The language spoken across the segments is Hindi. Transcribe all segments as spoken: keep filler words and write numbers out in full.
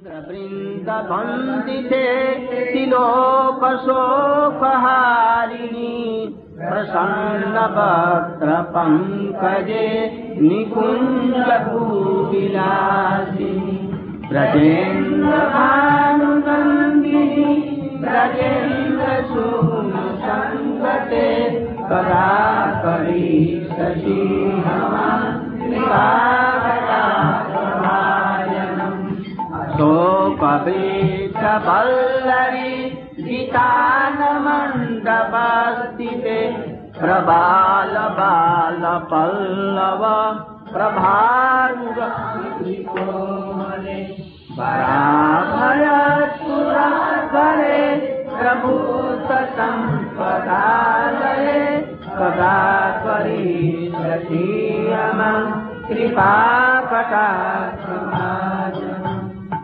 वृन्दवन्दिते तिलोकशोकहारिणी प्रसन्नवक्त्रपङ्कजे निकुञ्जभूविलासिनी ब्रजेन्द्रभानुनन्दिनी ब्रजेन्द्रसूनुसङ्गते कदाकरी शोकवेशवल्लरी गीतानमण्डपस्थिते प्रबालबालपल्लव प्रभाङ्गकोमले वराभयसुरवरे प्रभूतसम्पदालये कदाकरी सतीयमं कृपाकटाक्षमाजनम्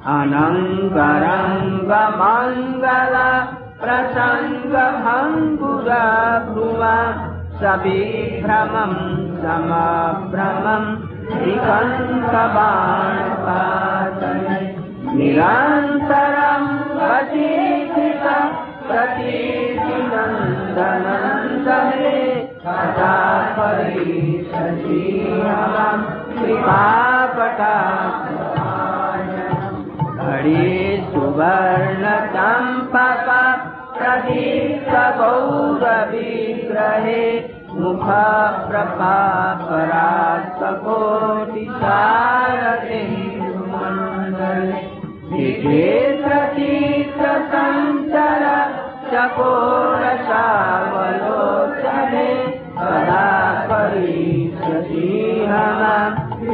अनङ्गरङ्गमङ्गल प्रसङ्गभङ्गुरभ्रुवा सविभ्रमं समभ्रमं निकन्तबाणपातने निरन्तरं वशीकृत प्रतीतिनन्दनन्दने कदाकरी सतीयमं कृपाकटाक्षमाजनम् घड़ी सुवर्ण चंपक प्रदीप्त गौरविग्रहे मुख प्रभापरास्तकोटि सारथिन्दुमण्डले विचित्रचित्र संचर चकोर चावलोचने कदाकरी सतीयमं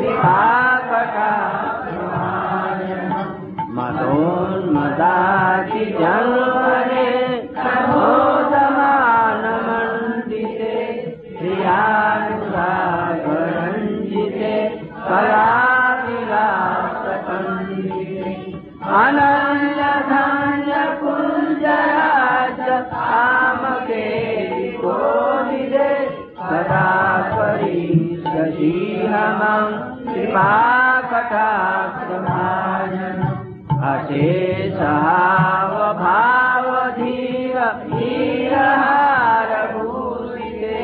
कृपाकटाक्षमाजनम् मदोन्मदाति जन्मने प्रबोधमानमण्डिते प्रियानुरागरञ्जिते कलाविलासपण्डिते अनन्यधान्यकुञ्जराज आमकेलिकोविदे कदाकरी सतीयमं कृपाकटाक्षमाजनम् अशेषावभावधीर वीरहारभूषिते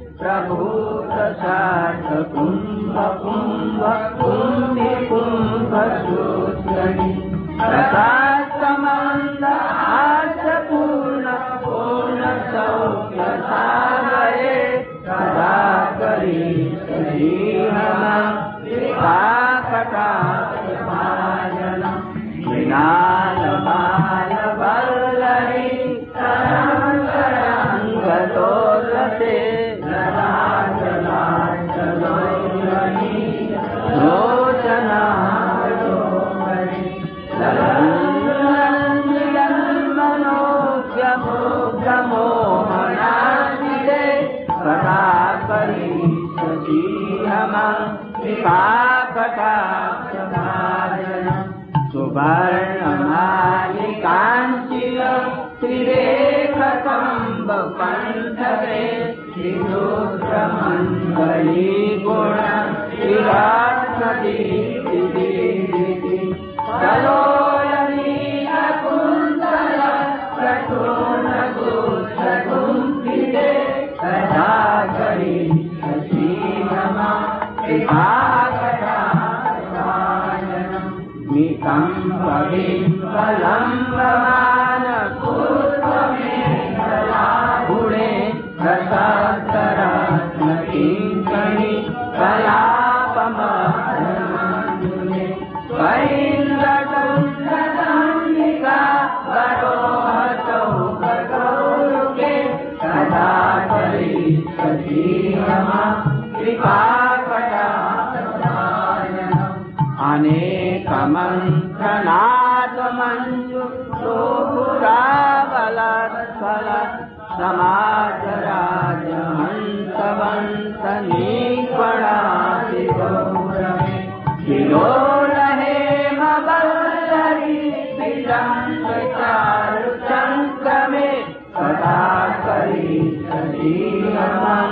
प्रभूतशार्थ कुम्भ कुम्भ कुम्भसूत्रनि प्रकाशमन्द हास्यपूर्ण पूर्णसौख्यसागरे कदाकरी सतीयमं कृपाकटाक्षमाजनम् मृणालबालवल्लरी तरङ्गतोलते नराजनाचलोलनी लोचनालोकरी ललन्मनोज्ञमोहनाशिते कदाकरी सतीयमं कृपाकटाक्षमाजनम् सुवर्णमालिकाञ्चिल त्रिरेखकम्बकण्ठके श्रीरुद्रमण्डलीगुण श्रीरात्मदीप्तिदीप्ति कलोलनीलकुन्तल प्रचूर्णगुच्छकुम्भिते कदाकरी सतीयमं कृपाकटाक्षमाजनम् निकम्पविम्बलम्बमान पुष्पमेखलाभुणे प्रसादरत्नकिङ्कणि कलापमण्डले वैन्द्रतुण्डदण्डिका वरोहचौकगौरुके कदाकरी सतीयमं कृपाकटाक्षमाजनम् अनेकमन्त्रनाथमञ्जु शोभुराबलत्फल समाजराजहंसवंशनीपणाति गौरवे विलोलहेमवल्लरी विलम्बचारुचङ्क्रमे कदाकरी सतीयमं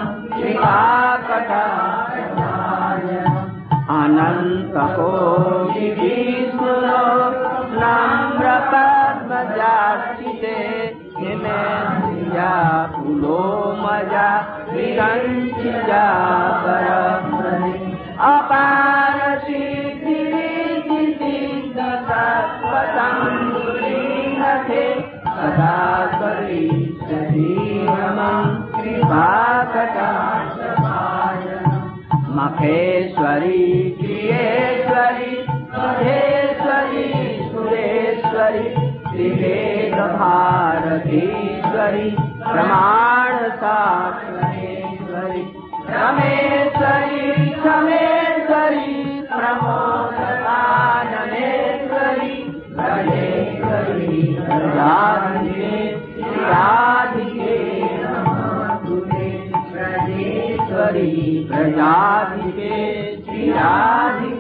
कृपाकटाक्षमाजनम् अनन्तकोटिविष्णुलो न संचिता परब्रह्मे अपार सिद्धि सिद्ध तत्त्वसंगुलीनते सदा करिष्यति नमः कृपाकटाक्षपाय मखेश्वरी प्रियेश्वरी महेश्वरी सुरेश्वरी त्रिवेद भारतीश्वरी प्रमाण शास्त्रेश्वरी रमेश्वरी क्षमेश्वरी प्रमोदगाननेश्वरी गणेश्वरी राधिके राधिके नमस्तुते ब्रजेश्वरी प्रजाधिके श्री राधिके